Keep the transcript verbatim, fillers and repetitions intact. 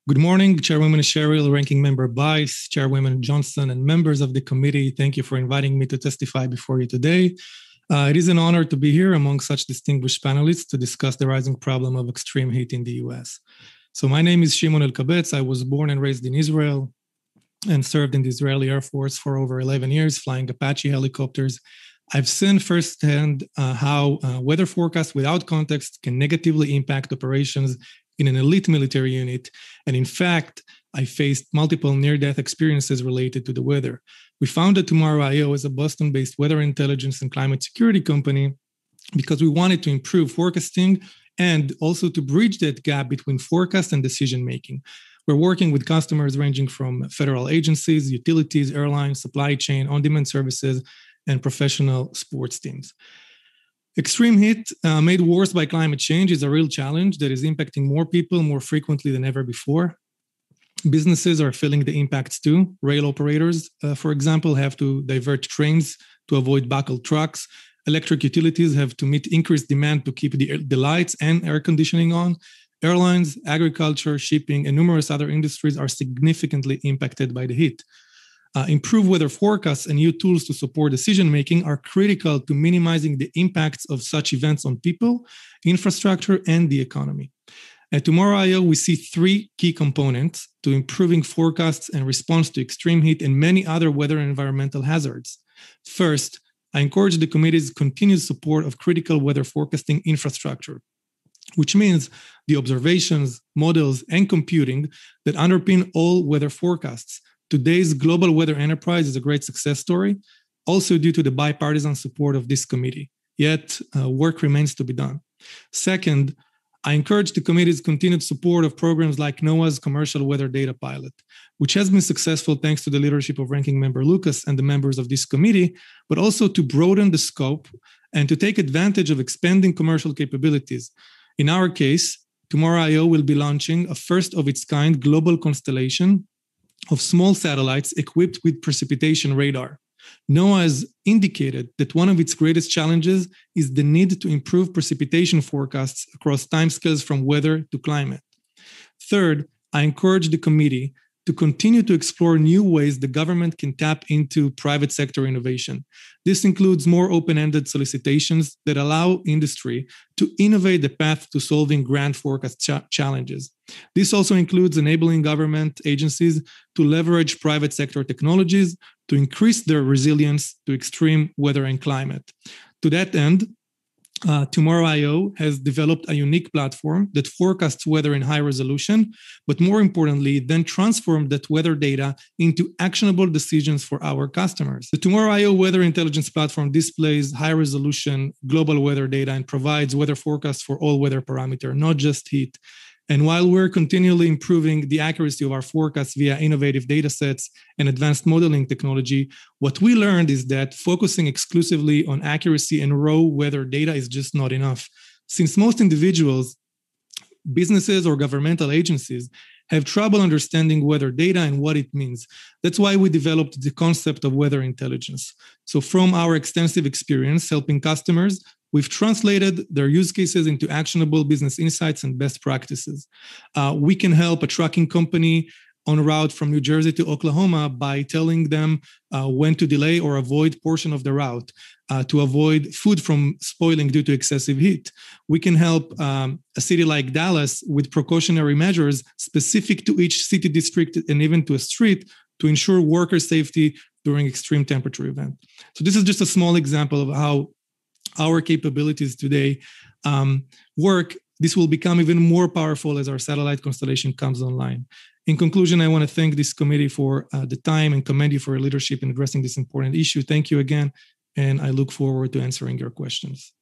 Good morning, Chairwoman Sherrill, Ranking Member Bice, Chairwoman Johnson, and members of the committee. Thank you for inviting me to testify before you today. Uh, it is an honor to be here among such distinguished panelists to discuss the rising problem of extreme heat in the U S. So my name is Shimon Elkabetz. I was born and raised in Israel and served in the Israeli Air Force for over eleven years, flying Apache helicopters. I've seen firsthand uh, how uh, weather forecasts without context can negatively impact operations in an elite military unit. And in fact, I faced multiple near-death experiences related to the weather. We founded Tomorrow I O as a Boston-based weather intelligence and climate security company because we wanted to improve forecasting and also to bridge that gap between forecast and decision-making. We're working with customers ranging from federal agencies, utilities, airlines, supply chain, on-demand services, and professional sports teams. Extreme heat, uh, made worse by climate change, is a real challenge that is impacting more people more frequently than ever before. Businesses are feeling the impacts too. Rail operators, uh, for example, have to divert trains to avoid buckled trucks. Electric utilities have to meet increased demand to keep the, the lights and air conditioning on. Airlines, agriculture, shipping, and numerous other industries are significantly impacted by the heat. Uh, improved weather forecasts and new tools to support decision-making are critical to minimizing the impacts of such events on people, infrastructure, and the economy. At Tomorrow I O, we see three key components to improving forecasts and response to extreme heat and many other weather and environmental hazards. First, I encourage the committee's continued support of critical weather forecasting infrastructure, which means the observations, models, and computing that underpin all weather forecasts. Today's global weather enterprise is a great success story, also due to the bipartisan support of this committee. Yet, uh, work remains to be done. Second, I encourage the committee's continued support of programs like NOAA's Commercial Weather Data Pilot, which has been successful thanks to the leadership of Ranking Member Lucas and the members of this committee, but also to broaden the scope and to take advantage of expanding commercial capabilities. In our case, Tomorrow I O will be launching a first-of-its-kind global constellation of small satellites equipped with precipitation radar. NOAA has indicated that one of its greatest challenges is the need to improve precipitation forecasts across timescales from weather to climate. Third, I encourage the committee to continue to explore new ways the government can tap into private sector innovation. This includes more open-ended solicitations that allow industry to innovate the path to solving grand forecast cha- challenges. This also includes enabling government agencies to leverage private sector technologies to increase their resilience to extreme weather and climate. To that end, Uh, Tomorrow I O has developed a unique platform that forecasts weather in high resolution, but more importantly, then transformed that weather data into actionable decisions for our customers. The Tomorrow I O Weather Intelligence Platform displays high resolution global weather data and provides weather forecasts for all weather parameters, not just heat. And while we're continually improving the accuracy of our forecasts via innovative data sets and advanced modeling technology, what we learned is that focusing exclusively on accuracy and raw weather data is just not enough. Since most individuals, businesses, or governmental agencies have trouble understanding weather data and what it means. That's why we developed the concept of weather intelligence. So from our extensive experience helping customers, we've translated their use cases into actionable business insights and best practices. Uh, we can help a trucking company on a route from New Jersey to Oklahoma by telling them uh, when to delay or avoid portion of the route, uh, to avoid food from spoiling due to excessive heat. We can help um, a city like Dallas with precautionary measures specific to each city district and even to a street to ensure worker safety during extreme temperature event. So this is just a small example of how our capabilities today um, work. This will become even more powerful as our satellite constellation comes online. In conclusion, I want to thank this committee for uh, the time and commend you for your leadership in addressing this important issue. Thank you again, and I look forward to answering your questions.